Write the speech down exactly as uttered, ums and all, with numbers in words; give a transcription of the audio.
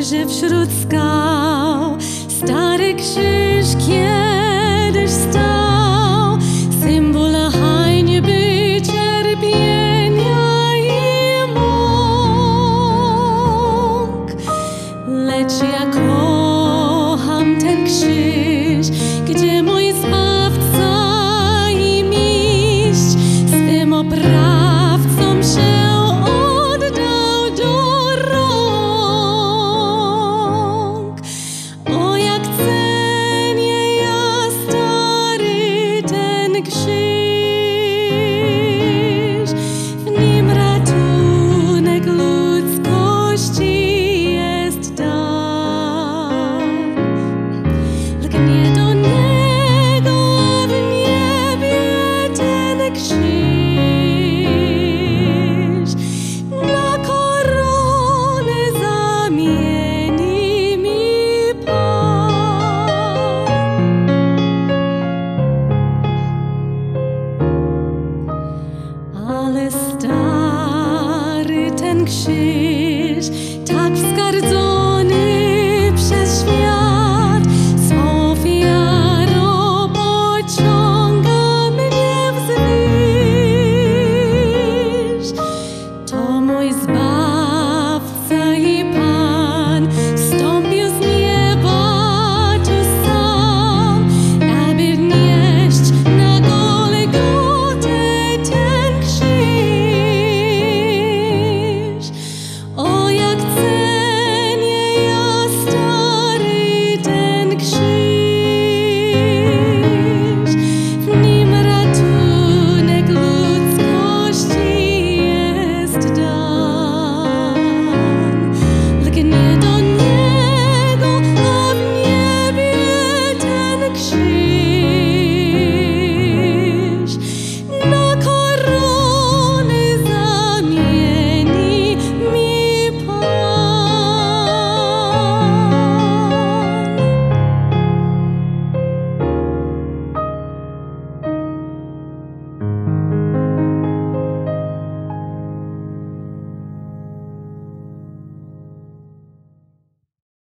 że wśród skał stary krzyż kiedyś stał, symbol hańby, cierpienia i mąk. Lecz ja kocham ten krzyż, gdzie mój Zbawca i mistrz swym oprawcom się oddał do rąk. O, jak cenię ja stary ten krzyż, w nim ratunek ludzkości jest dar. Lgnie do niego, a w niebie ten krzyż na koronę zamieni mi Pan. Ale stary ten krzyż tak wzgardzony